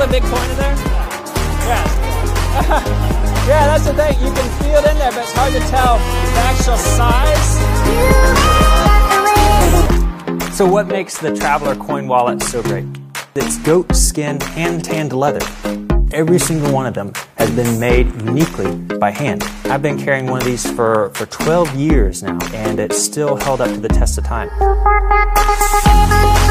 a big coin in there? Yeah. Yeah, that's the thing. You can feel it in there, but it's hard to tell the actual size. So what makes the Traveler coin wallet so great? It's goat skin hand-tanned leather. Every single one of them has been made uniquely by hand. I've been carrying one of these for 12 years now, and it's still held up to the test of time.